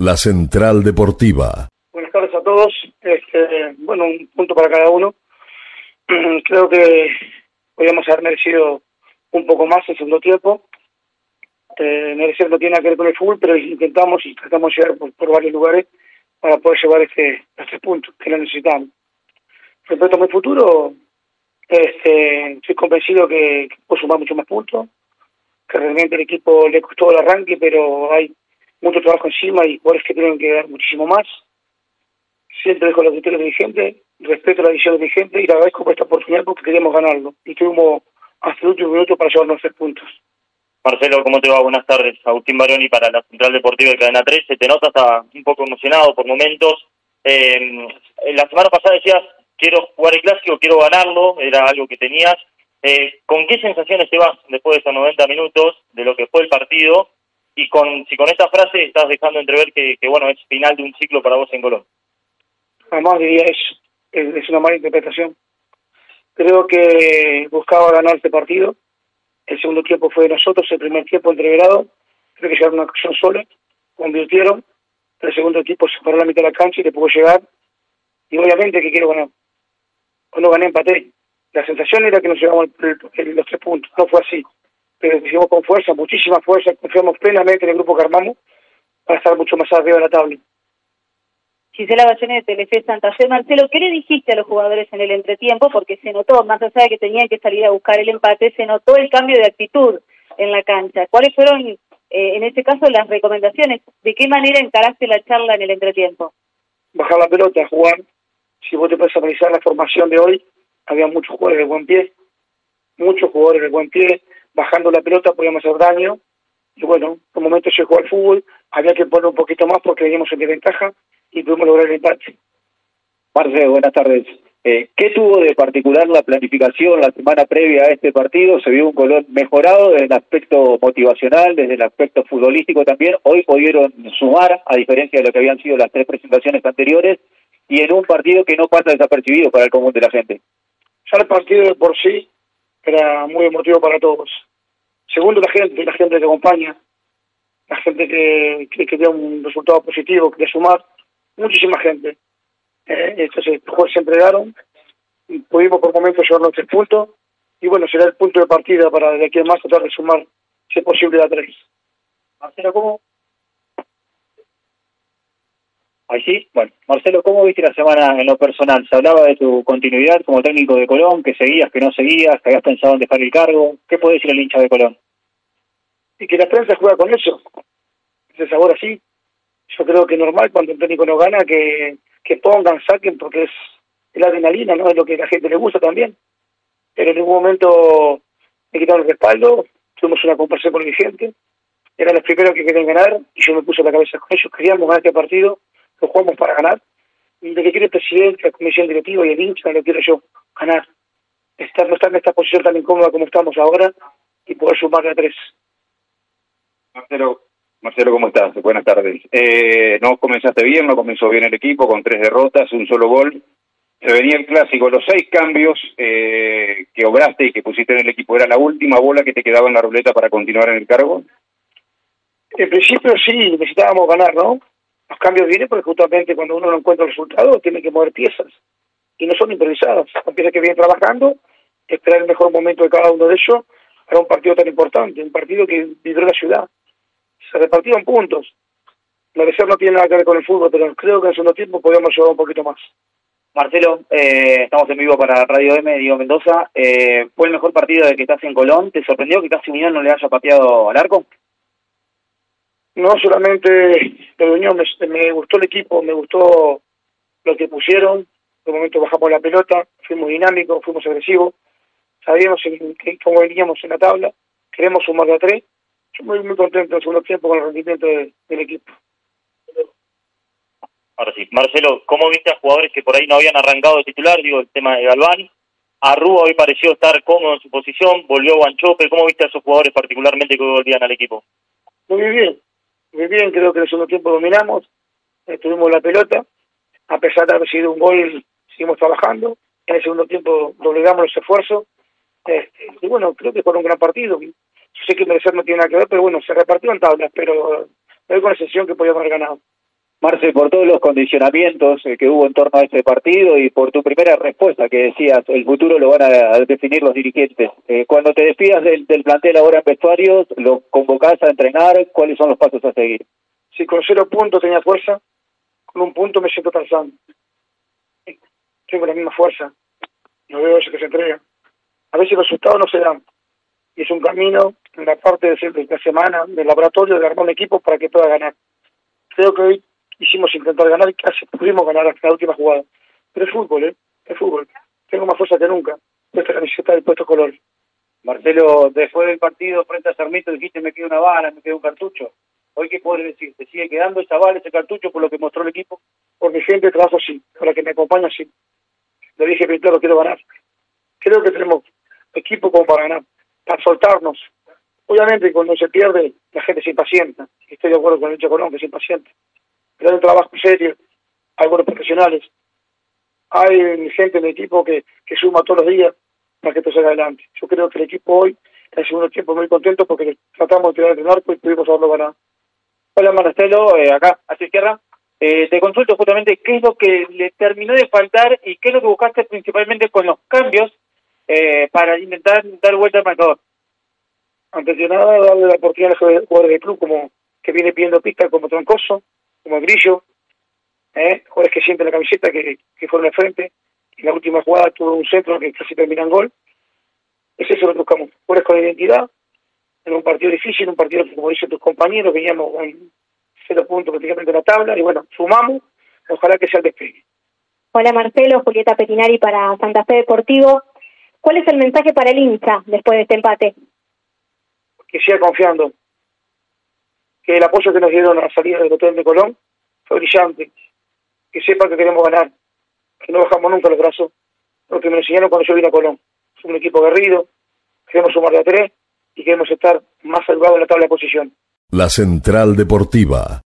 La Central Deportiva. Buenas tardes a todos. Bueno, un punto para cada uno. Creo que podríamos haber merecido un poco más el segundo tiempo. Merecer no tiene nada que ver con el fútbol, pero intentamos y tratamos de llegar por varios lugares para poder llevar los 3 puntos que lo necesitamos. Respecto a mi futuro, estoy convencido que puedo sumar mucho más puntos, que realmente el equipo le costó el arranque, pero hay mucho trabajo encima y jugadores que tienen que dar muchísimo más. Siempre dejo los criterios dirigentes, respeto la decisión del dirigente y le agradezco por esta oportunidad porque queríamos ganarlo. Y tuvimos hasta el último minuto para llevarnos 3 puntos. Marcelo, ¿cómo te va? Buenas tardes. Agustín Baroni para la Central Deportiva de Cadena 13. Te notas un poco emocionado por momentos. La semana pasada decías, quiero jugar el Clásico, quiero ganarlo, era algo que tenías. ¿Con qué sensaciones te vas después de esos 90 minutos de lo que fue el partido? Y si con esta frase estás dejando entrever que bueno, es final de un ciclo para vos en Colón. Jamás diría eso. Es una mala interpretación. Creo que buscaba ganar este partido. El segundo tiempo fue de nosotros, el primer tiempo entreverado. Creo que llegaron una ocasión sola, convirtieron. El segundo equipo se paró a la mitad de la cancha y le pudo llegar. Y obviamente que quiero ganar. Cuando gané, empaté. La sensación era que nos llevamos los 3 puntos. No fue así. Pero hicimos con fuerza, muchísima fuerza. Confiamos plenamente en el grupo que armamos para estar mucho más arriba de la tabla. Gisela Ballene de Telefe Santa Fe. Marcelo, ¿qué le dijiste a los jugadores en el entretiempo? Porque se notó, más allá de que tenían que salir a buscar el empate, se notó el cambio de actitud en la cancha. ¿Cuáles fueron, en este caso, las recomendaciones? ¿De qué manera encaraste la charla en el entretiempo? Bajar la pelota, jugar. Si vos te puedes analizar la formación de hoy, había muchos jugadores de buen pie. Muchos jugadores de buen pie. Bajando la pelota podíamos hacer daño. Y bueno, por momentos se jugó al fútbol. Había que poner un poquito más porque veníamos en desventaja y pudimos lograr el empate. Marcelo, buenas tardes. ¿Qué tuvo de particular la planificación la semana previa a este partido? ¿Se vio un Colón mejorado desde el aspecto motivacional, desde el aspecto futbolístico también? Hoy pudieron sumar, a diferencia de lo que habían sido las 3 presentaciones anteriores, y en un partido que no pasa desapercibido para el común de la gente. Ya el partido de por sí era muy emotivo para todos. Segundo, la gente que acompaña, la gente que dio un resultado positivo, que sumar, muchísima gente. Entonces los jugadores se entregaron, y pudimos por momentos llevarnos 3 puntos, y bueno, será el punto de partida para de aquí en más tratar de sumar, si es posible, a 3. Marcelo, ¿cómo? Ahí sí, bueno, Marcelo, ¿cómo viste la semana en lo personal? Se hablaba de tu continuidad como técnico de Colón, que seguías, que no seguías, que habías pensado en dejar el cargo. ¿Qué puede decir el hincha de Colón? Y que la prensa juega con eso, ese sabor así. Yo creo que es normal cuando un técnico no gana que pongan, saquen, porque es la adrenalina, ¿no? Es lo que a la gente le gusta también. Pero en ningún momento me quitaron el respaldo, tuvimos una conversación con el dirigente, eran los primeros que querían ganar, y yo me puse la cabeza con ellos, queríamos ganar este partido, lo jugamos para ganar, y lo que quiere el presidente, la comisión directiva y el hincha, lo quiero yo, ganar. No estar en esta posición tan incómoda como estamos ahora, y poder sumarle a 3. Marcelo, ¿cómo estás? Buenas tardes. No comenzaste bien, no comenzó bien el equipo, con 3 derrotas, un solo gol. Se venía el Clásico, los 6 cambios que obraste y que pusiste en el equipo, ¿era la última bola que te quedaba en la ruleta para continuar en el cargo? En principio sí, necesitábamos ganar, ¿no? Los cambios vienen porque justamente cuando uno no encuentra el resultado tiene que mover piezas, y no son improvisadas. Son piezas que vienen trabajando, esperar el mejor momento de cada uno de ellos para un partido tan importante, un partido que vibró la ciudad. Se repartieron puntos. La reserva no tiene nada que ver con el fútbol, pero creo que en el segundo tiempo podíamos llevar un poquito más. Marcelo, estamos en vivo para Radio M, Diego Mendoza. ¿Fue el mejor partido de que estás en Colón? ¿Te sorprendió que casi Unión no le haya pateado al arco? No solamente lo Unión, me gustó el equipo, me gustó lo que pusieron. De momento bajamos la pelota, fuimos dinámicos, fuimos agresivos. Sabíamos cómo veníamos en la tabla, queremos sumar a 3. Yo muy contento en el segundo tiempo con el rendimiento del equipo. Ahora sí, Marcelo, ¿cómo viste a jugadores que por ahí no habían arrancado de titular? Digo, el tema de Galván. Arrúa hoy pareció estar cómodo en su posición, volvió Guanchope. ¿Cómo viste a esos jugadores particularmente que volvían al equipo? Muy bien, creo que en el segundo tiempo dominamos, tuvimos la pelota, a pesar de haber sido un gol, seguimos trabajando. En el segundo tiempo doblegamos los esfuerzos, y bueno, creo que fue un gran partido. Yo sé que merecer no tiene nada que ver, pero bueno, se repartió en tablas, pero me doy con la sensación que podíamos haber ganado. Marce, por todos los condicionamientos que hubo en torno a este partido y por tu primera respuesta que decías, el futuro lo van a definir los dirigentes. Cuando te despidas del plantel ahora en vestuarios, ¿lo convocás a entrenar? ¿Cuáles son los pasos a seguir? Si con 0 puntos tenía fuerza, con 1 punto me siento Tarzán. Tengo la misma fuerza. No veo eso que se entrega. A veces los resultados no se dan. Y es un camino en la parte de la semana del laboratorio de armar un equipo para que pueda ganar. Creo que hoy hicimos intentar ganar y casi pudimos ganar hasta la última jugada. Pero es fútbol, es fútbol. Tengo más fuerza que nunca. Esta camiseta de puestos colores. Marcelo, después del partido frente a Sarmiento dijiste me queda una bala, me queda un cartucho. ¿Hoy qué podés decir? ¿Te sigue quedando esa bala, ese cartucho por lo que mostró el equipo? Por mi gente trabajo sí, para que me acompañe sí. Le dije que claro, quiero ganar. Creo que tenemos equipo como para ganar, para soltarnos. Obviamente cuando se pierde la gente se impacienta. Estoy de acuerdo con el Lucho Colón que se impacienta. Pero hay un trabajo serio, hay buenos profesionales, hay gente en el equipo que suma todos los días para que esto salga adelante. Yo creo que el equipo hoy, en el segundo tiempo, muy contento porque tratamos de tirar el arco y pudimos haberlo ganado. Hola Marcelo, acá a tu izquierda. Te consulto justamente qué es lo que le terminó de faltar y qué es lo que buscaste principalmente con los cambios para intentar dar vuelta al marcador. Antes de nada, darle la oportunidad a los jugadores del club como que viene pidiendo pista, como Troncoso, como Grillo, jugadores que sienten la camiseta, que fueron al frente. En la última jugada tuvo un centro que casi termina en gol. Es eso lo que buscamos. Jugadores con identidad, en un partido difícil, un partido que, como dicen tus compañeros, veníamos con 0 puntos prácticamente en la tabla, y bueno, sumamos, ojalá que sea el despegue. Hola Marcelo, Julieta Petinari para Santa Fe Deportivo. ¿Cuál es el mensaje para el hincha después de este empate? Que siga confiando, que el apoyo que nos dieron a la salida del hotel de Colón fue brillante, que sepa que queremos ganar, que no bajamos nunca los brazos, lo que me enseñaron cuando yo vine a Colón. Somos un equipo aguerrido, queremos sumar de a 3 y queremos estar más salvados en la tabla de posición. La Central Deportiva.